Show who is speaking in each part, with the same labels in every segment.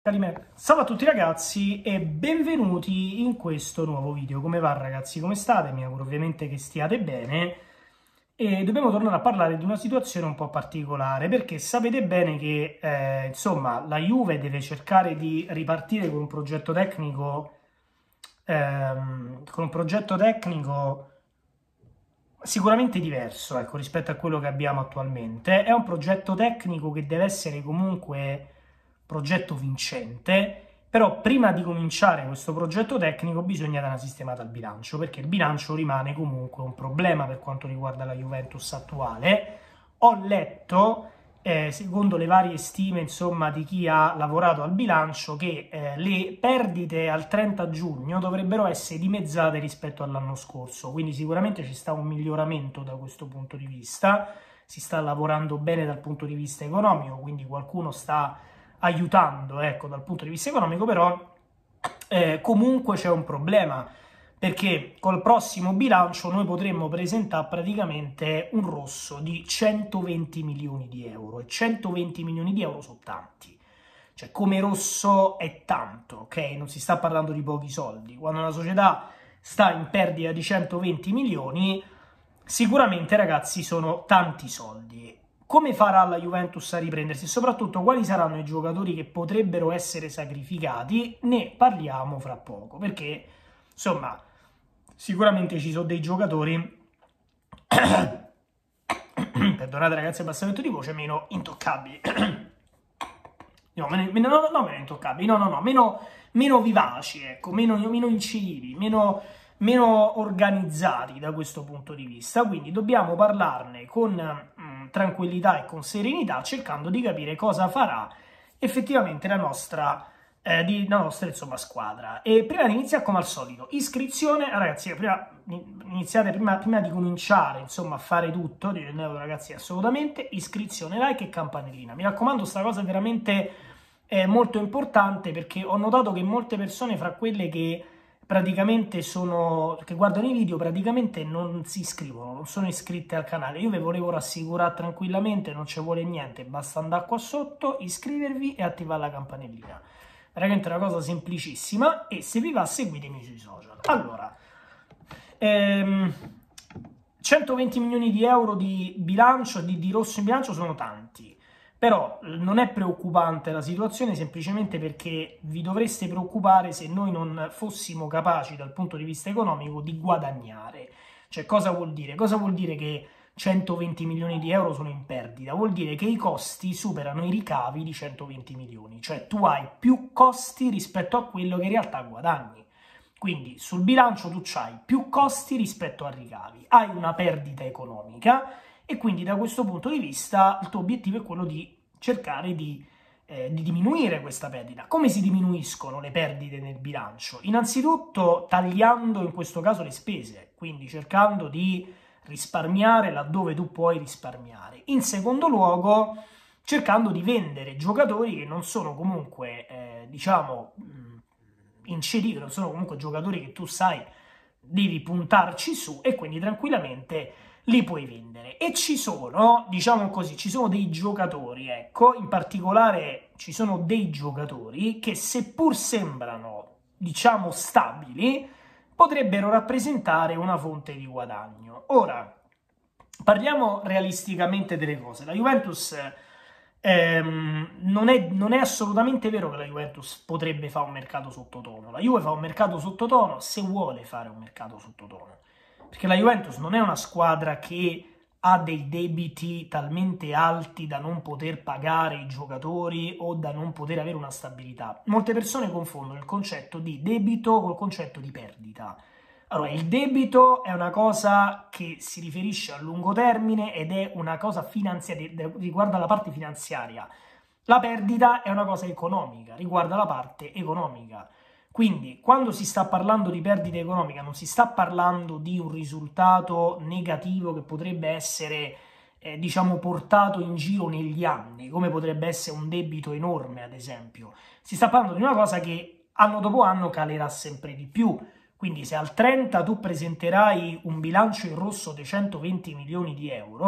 Speaker 1: Salve a tutti ragazzi e benvenuti in questo nuovo video. Come va ragazzi? Come state? Mi auguro ovviamente che stiate bene e dobbiamo tornare a parlare di una situazione un po' particolare perché sapete bene che insomma la Juve deve cercare di ripartire con un progetto tecnico sicuramente diverso, ecco, rispetto a quello che abbiamo attualmente. È un progetto tecnico che deve essere comunque progetto vincente, però prima di cominciare questo progetto tecnico bisogna dare una sistemata al bilancio, perché il bilancio rimane comunque un problema per quanto riguarda la Juventus attuale. Ho letto, secondo le varie stime insomma, di chi ha lavorato al bilancio, che le perdite al 30 giugno dovrebbero essere dimezzate rispetto all'anno scorso, quindi sicuramente ci sta un miglioramento da questo punto di vista, si sta lavorando bene dal punto di vista economico, quindi qualcuno sta aiutando, ecco, dal punto di vista economico, però comunque c'è un problema, perché col prossimo bilancio noi potremmo presentare praticamente un rosso di 120 milioni di euro, e 120 milioni di euro sono tanti, cioè come rosso è tanto, ok? Non si sta parlando di pochi soldi. Quando una società sta in perdita di 120 milioni, sicuramente ragazzi sono tanti soldi. Come farà la Juventus a riprendersi e soprattutto quali saranno i giocatori che potrebbero essere sacrificati? Ne parliamo fra poco, perché insomma sicuramente ci sono dei giocatori perdonate ragazzi, abbassamento di voce, meno intoccabili meno intoccabili, meno vivaci, ecco, meno incisivi, meno organizzati da questo punto di vista. Quindi dobbiamo parlarne con tranquillità e con serenità, cercando di capire cosa farà effettivamente la nostra insomma, squadra. E prima di iniziare, come al solito, iscrizione, ragazzi, prima di cominciare insomma a fare tutto, ragazzi, assolutamente iscrizione, like e campanellina. Mi raccomando, sta cosa è veramente molto importante, perché ho notato che molte persone, fra quelle che praticamente che guardano i video, praticamente non si iscrivono, non sono iscritte al canale. Io vi volevo rassicurare tranquillamente, non ci vuole niente, basta andare qua sotto, iscrivervi e attivare la campanellina. Veramente una cosa semplicissima, e se vi va seguitemi sui social. Allora, 120 milioni di euro di bilancio, di rosso in bilancio sono tanti. Però non è preoccupante la situazione, semplicemente perché vi dovreste preoccupare se noi non fossimo capaci dal punto di vista economico di guadagnare. Cioè, cosa vuol dire? Cosa vuol dire che 120 milioni di euro sono in perdita? Vuol dire che i costi superano i ricavi di 120 milioni, cioè tu hai più costi rispetto a quello che in realtà guadagni. Quindi sul bilancio tu hai più costi rispetto a ricavi, hai una perdita economica, e quindi da questo punto di vista il tuo obiettivo è quello di cercare di diminuire questa perdita. Come si diminuiscono le perdite nel bilancio? Innanzitutto tagliando in questo caso le spese, quindi cercando di risparmiare laddove tu puoi risparmiare. In secondo luogo cercando di vendere giocatori che non sono comunque diciamo inceriti, non sono comunque giocatori che tu sai devi puntarci su, e quindi tranquillamente li puoi vendere. E ci sono, diciamo così, ci sono dei giocatori, ecco, in particolare ci sono dei giocatori che, seppur sembrano, diciamo, stabili, potrebbero rappresentare una fonte di guadagno. Ora, parliamo realisticamente delle cose. La Juventus non è assolutamente vero che la Juventus potrebbe fare un mercato sottotono. La Juve fa un mercato sottotono se vuole fare un mercato sottotono, perché la Juventus non è una squadra che ha dei debiti talmente alti da non poter pagare i giocatori o da non poter avere una stabilità. Molte persone confondono il concetto di debito col concetto di perdita. Allora, il debito è una cosa che si riferisce a lungo termine ed è una cosa finanziaria, riguarda la parte finanziaria. La perdita è una cosa economica, riguarda la parte economica. Quindi, quando si sta parlando di perdita economica, non si sta parlando di un risultato negativo che potrebbe essere, diciamo, portato in giro negli anni, come potrebbe essere un debito enorme, ad esempio. Si sta parlando di una cosa che anno dopo anno calerà sempre di più. Quindi se al 30 tu presenterai un bilancio in rosso di 120 milioni di euro,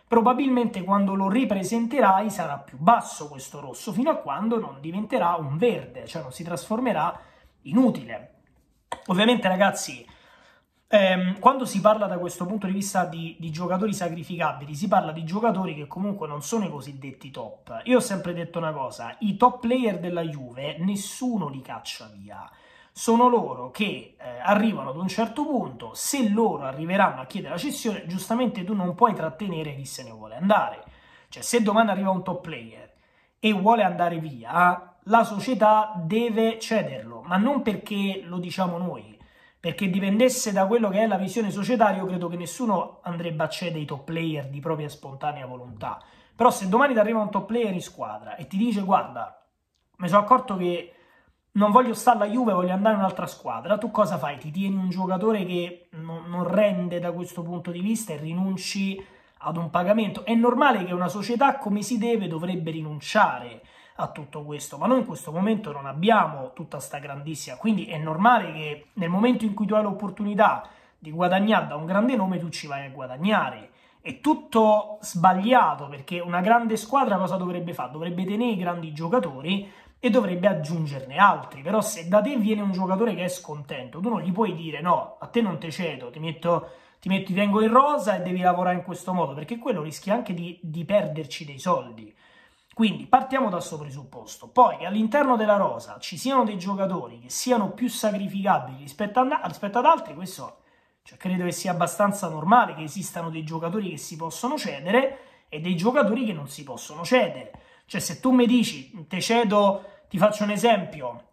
Speaker 1: probabilmente quando lo ripresenterai sarà più basso questo rosso, fino a quando non diventerà un verde, cioè non si trasformerà in utile. Ovviamente, ragazzi, quando si parla da questo punto di vista di giocatori sacrificabili, si parla di giocatori che comunque non sono i cosiddetti top. Io ho sempre detto una cosa, i top player della Juve nessuno li caccia via. Sono loro che arrivano ad un certo punto, se loro arriveranno a chiedere la cessione, giustamente tu non puoi trattenere chi se ne vuole andare. Cioè, se domani arriva un top player e vuole andare via, la società deve cederlo, ma non perché lo diciamo noi, perché dipendesse da quello che è la visione societaria, io credo che nessuno andrebbe a cedere i top player di propria spontanea volontà. Però se domani ti arriva un top player in squadra e ti dice guarda, mi sono accorto che non voglio stare alla Juve, voglio andare in un'altra squadra, tu cosa fai? Ti tieni un giocatore che non rende da questo punto di vista e rinunci ad un pagamento? È normale che una società, come si deve, dovrebbe rinunciare a tutto questo, ma noi in questo momento non abbiamo tutta sta grandissima, quindi è normale che nel momento in cui tu hai l'opportunità di guadagnare da un grande nome, tu ci vai a guadagnare. È tutto sbagliato, perché una grande squadra cosa dovrebbe fare? Dovrebbe tenere i grandi giocatori e dovrebbe aggiungerne altri. Però se da te viene un giocatore che è scontento, tu non gli puoi dire no, a te non te cedo, ti tengo in rosa e devi lavorare in questo modo, perché quello rischia anche di perderci dei soldi. Quindi partiamo da questo presupposto. Poi che all'interno della rosa ci siano dei giocatori che siano più sacrificabili rispetto ad altri, questo credo che sia abbastanza normale, che esistano dei giocatori che si possono cedere e dei giocatori che non si possono cedere. Cioè, se tu mi dici, ti cedo, ti faccio un esempio,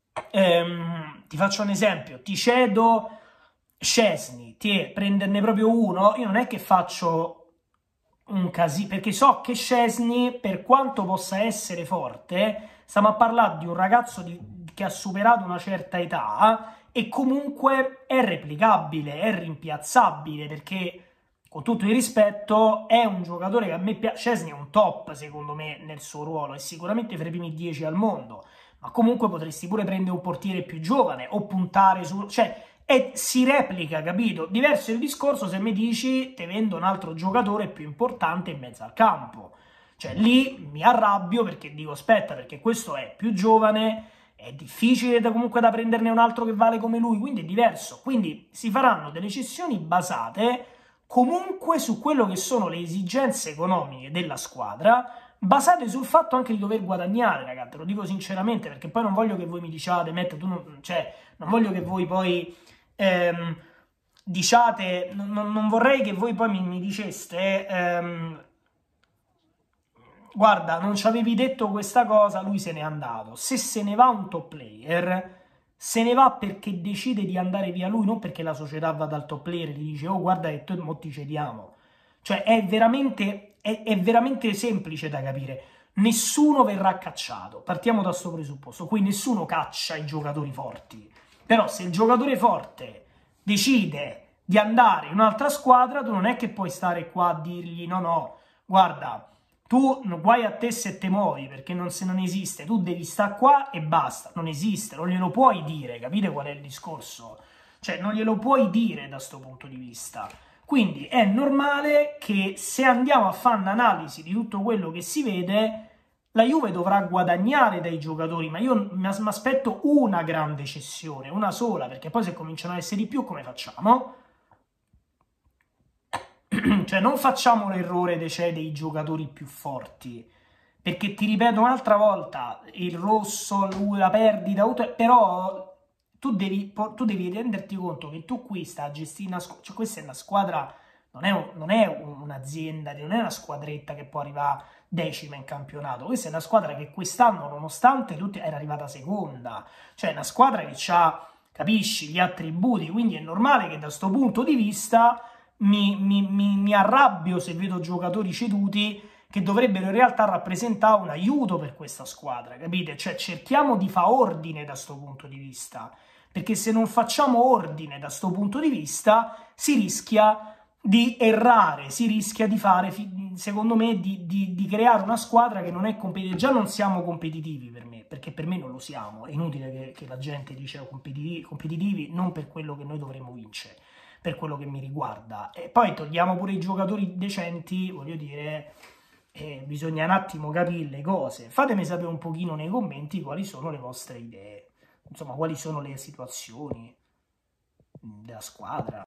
Speaker 1: ti cedo Szczesny, prenderne proprio uno, io non è che faccio un casino, perché so che Szczesny, per quanto possa essere forte, stiamo a parlare di un ragazzo che ha superato una certa età e comunque è replicabile, è rimpiazzabile, perché con tutto il rispetto è un giocatore che a me piace. Szczesny è un top secondo me nel suo ruolo, è sicuramente fra i primi 10 al mondo, ma comunque potresti pure prendere un portiere più giovane o puntare su... cioè si replica, capito? Diverso è il discorso se mi dici te vendo un altro giocatore più importante in mezzo al campo. Cioè lì mi arrabbio perché dico aspetta, perché questo è più giovane, è difficile comunque da prenderne un altro che vale come lui, quindi è diverso. Quindi si faranno delle cessioni basate comunque su quello che sono le esigenze economiche della squadra, basate sul fatto anche di dover guadagnare, ragazzi, te lo dico sinceramente, perché poi non voglio che voi mi diciate, non voglio che voi poi diciate, non vorrei che voi poi mi diceste guarda, non ci avevi detto questa cosa, lui se n'è andato. Se se ne va un top player, se ne va perché decide di andare via lui, non perché la società va dal top player e gli dice oh guarda che tu mo ti cediamo. Cioè è veramente semplice da capire. Nessuno verrà cacciato, partiamo da questo presupposto, qui nessuno caccia i giocatori forti. Però se il giocatore forte decide di andare in un'altra squadra, tu non è che puoi stare qua a dirgli no, guarda, tu guai a te se te muovi, perché non esiste, tu devi stare qua e basta, non esiste, non glielo puoi dire, capite qual è il discorso? Cioè non glielo puoi dire da questo punto di vista. Quindi è normale che se andiamo a fare un'analisi di tutto quello che si vede, la Juve dovrà guadagnare dai giocatori, ma io mi aspetto una grande cessione, una sola, perché poi se cominciano ad essere di più come facciamo? Cioè non facciamo l'errore di cedere i giocatori più forti, perché ti ripeto un'altra volta, il rosso, la perdita, però tu devi renderti conto che tu qui stai a gestire una squadra, cioè questa è una squadra, non è un'azienda, non è una squadretta che può arrivare decima in campionato, questa è una squadra che quest'anno nonostante tutto era arrivata seconda, cioè è una squadra che ha, capisci, gli attributi, quindi è normale che da questo punto di vista mi arrabbio se vedo giocatori ceduti che dovrebbero in realtà rappresentare un aiuto per questa squadra, capite? Cioè cerchiamo di fare ordine da questo punto di vista, perché se non facciamo ordine da questo punto di vista si rischia di errare, si rischia di fare, secondo me, di creare una squadra che non è competitiva. Già non siamo competitivi per me, perché per me non lo siamo, è inutile che la gente dice competitivi non per quello che noi dovremmo vincere, per quello che mi riguarda. E poi togliamo pure i giocatori decenti, voglio dire, bisogna un attimo capire le cose. Fatemi sapere un pochino nei commenti quali sono le vostre idee, insomma, quali sono le situazioni della squadra.